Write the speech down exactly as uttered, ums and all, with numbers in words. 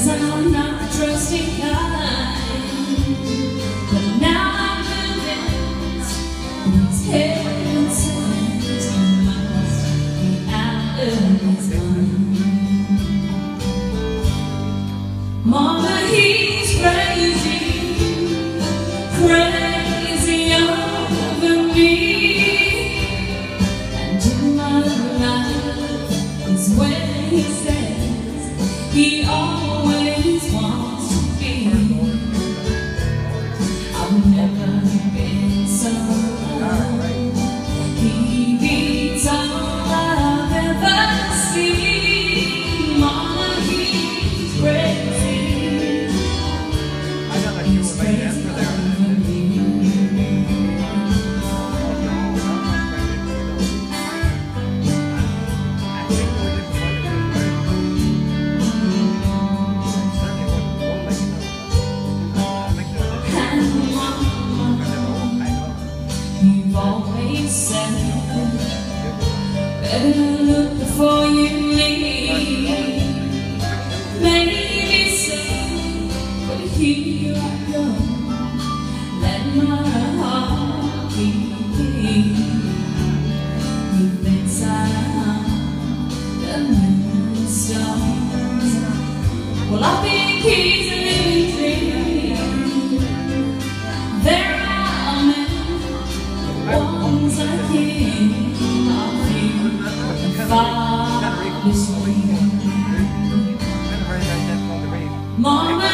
'cause I'm not the trusting kind. But now I'm convinced he's heaven sent. He must be out of his mind. Mama, he's crazy, crazy over me. And in my life is where he says he always wants to be. I've never been so alone. He beats all I've ever seen. Mama, he's crazy. He's crazy over me. You've always said better look before you leave. Maybe so, but here I go. Let my heart beat. He thinks I'm the moonstone. Well, I think he's a living dream. There are men, ones like him, are few and far between. Mama,